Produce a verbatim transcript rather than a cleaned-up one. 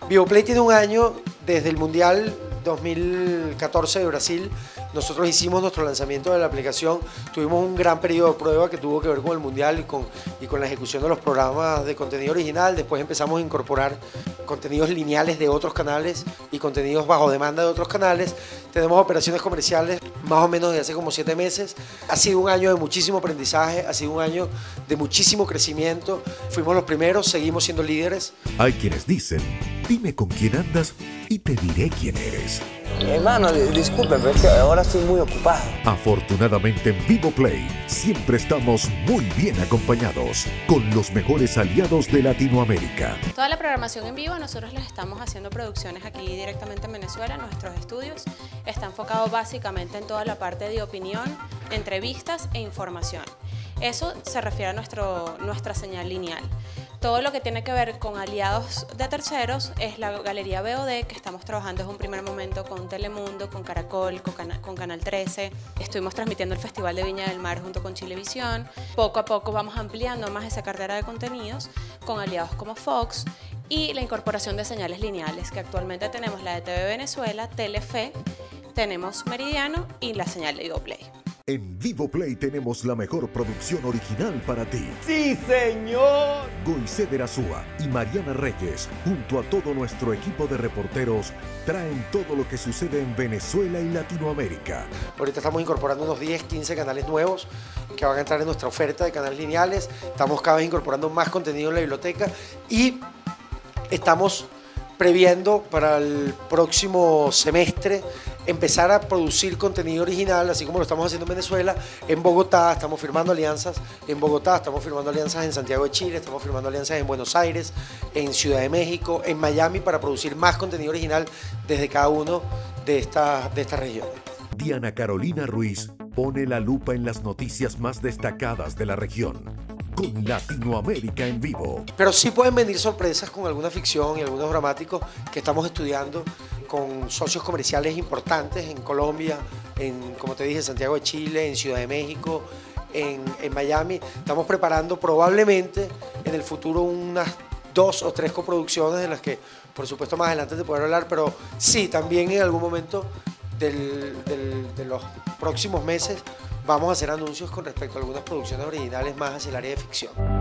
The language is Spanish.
Vivoplay tiene un año desde el Mundial dos mil catorce de Brasil. Nosotros hicimos nuestro lanzamiento de la aplicación, tuvimos un gran periodo de prueba que tuvo que ver con el Mundial y con, y con la ejecución de los programas de contenido original. Después empezamos a incorporar contenidos lineales de otros canales y contenidos bajo demanda de otros canales. Tenemos operaciones comerciales más o menos desde hace como siete meses. Ha sido un año de muchísimo aprendizaje, ha sido un año de muchísimo crecimiento. Fuimos los primeros, seguimos siendo líderes. Hay quienes dicen, dime con quién andas y te diré quién eres. Hermano, disculpe, pero es que ahora estoy muy ocupado. Afortunadamente en Vivoplay siempre estamos muy bien acompañados con los mejores aliados de Latinoamérica. Toda la programación en vivo nosotros les estamos haciendo producciones aquí directamente en Venezuela, en nuestros estudios. Está enfocado básicamente en toda la parte de opinión, entrevistas e información. Eso se refiere a nuestro, nuestra señal lineal. Todo lo que tiene que ver con aliados de terceros es la Galería V O D, que estamos trabajando en un primer momento con Telemundo, con Caracol, con, Cana con Canal trece. Estuvimos transmitiendo el Festival de Viña del Mar junto con Chilevisión. Poco a poco vamos ampliando más esa cartera de contenidos con aliados como Fox y la incorporación de señales lineales, que actualmente tenemos la de T V Venezuela, Telefe, tenemos Meridiano y la señal de Vivoplay. En Vivoplay tenemos la mejor producción original para ti. ¡Sí, señor! Goisé Azúa y Mariana Reyes, junto a todo nuestro equipo de reporteros, traen todo lo que sucede en Venezuela y Latinoamérica. Ahorita estamos incorporando unos diez, quince canales nuevos que van a entrar en nuestra oferta de canales lineales. Estamos cada vez incorporando más contenido en la biblioteca y estamos previendo para el próximo semestre empezar a producir contenido original, así como lo estamos haciendo en Venezuela. En Bogotá estamos firmando alianzas, en Bogotá estamos firmando alianzas en Santiago de Chile, estamos firmando alianzas en Buenos Aires, en Ciudad de México, en Miami, para producir más contenido original desde cada uno de estas de estas regiones. Diana Carolina Ruiz pone la lupa en las noticias más destacadas de la región, con Latinoamérica en vivo. Pero sí pueden venir sorpresas con alguna ficción y algunos dramáticos que estamos estudiando con socios comerciales importantes en Colombia, en, como te dije, Santiago de Chile, en Ciudad de México, en, en Miami. Estamos preparando probablemente en el futuro unas dos o tres coproducciones de las que, por supuesto, más adelante te podré hablar, pero sí, también en algún momento del, del, de los próximos meses vamos a hacer anuncios con respecto a algunas producciones originales más hacia el área de ficción.